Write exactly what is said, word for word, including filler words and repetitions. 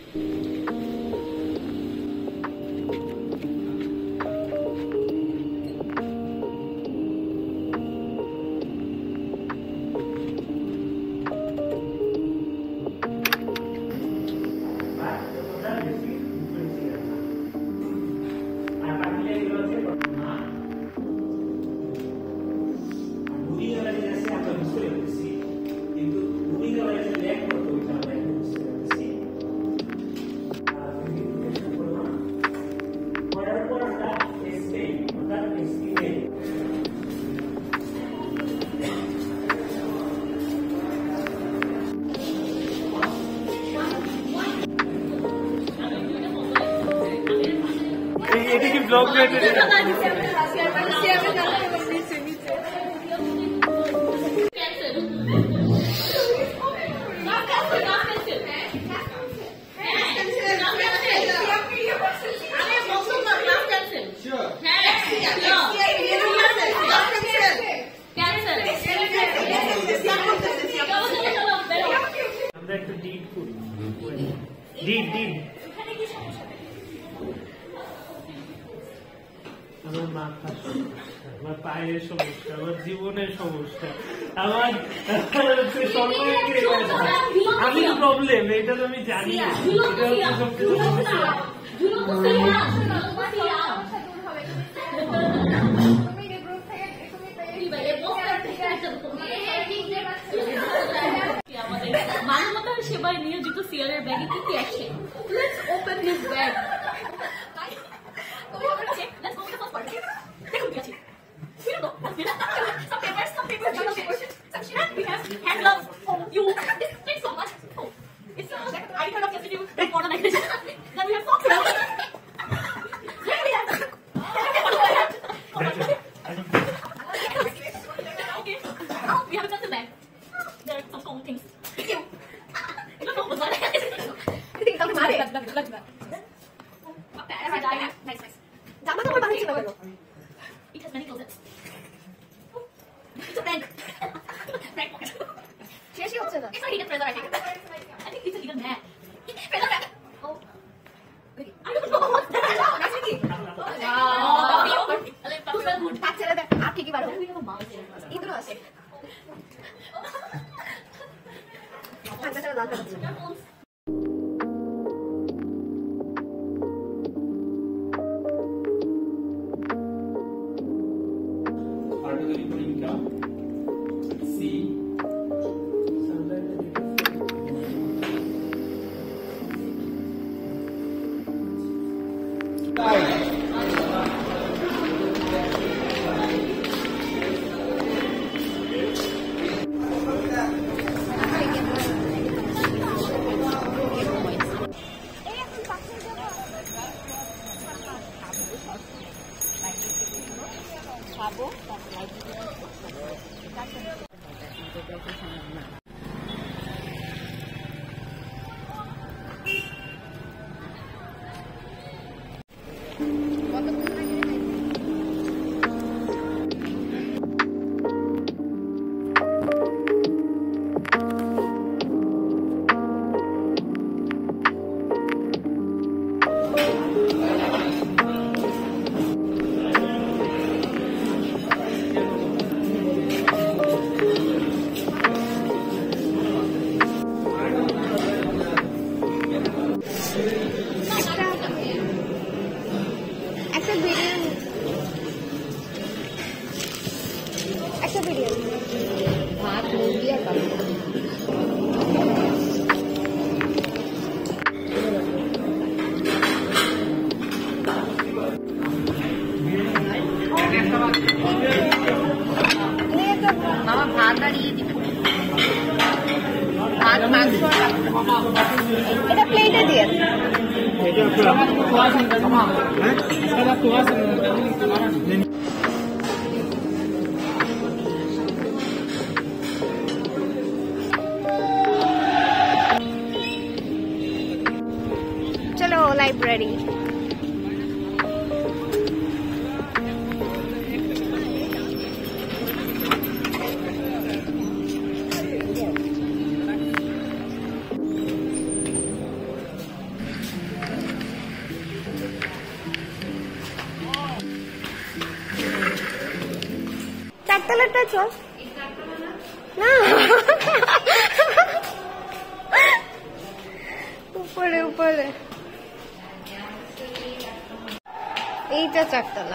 Blog में আমরা একটু ডিড করি ডিড ডিড আমার মাথা আমার পায়ের সমস্যা আমার জীবনের সমস্যা আমার আমি প্রবলেম এটা তো আমি জানি মানবতার সেবায় নিয়োজিত সিয়ারের ব্যাগে কি কি আছে? Let's open his bag. Let's go with the first part. দেখুন কি আছে? We don't know. Some papers, some papers, some papers, some shit. We have hand gloves. Oh, you. Thanks so much. Oh, it's uh, like I heard of yesterday. Modern language. Then we have socks. Then we have. Okay. Now we have a pencil bag. There are some common things. Thank you. I don't know what's that. I think something like that. Like that. Nice, nice. জামা কাপড় বানিয়েছি না কেন? It has many closets. It's a prank. Prank pocket. শেষই হচ্ছে না. It's a hidden treasure, I think. I think it's a hidden man. Treasure bag. Oh. Okay. I don't know what's that. Nice Vicky. Wow. अरे Pakistan good. हाथ चला दे. आप ठीक ही बात हो. इधर আসে. हाथ चला दाल करছে. এটা প্লেটে দিয়ে চলো লাইব্রেরি চারতলাটা চল না উপরে উপরে এইটা চারতলা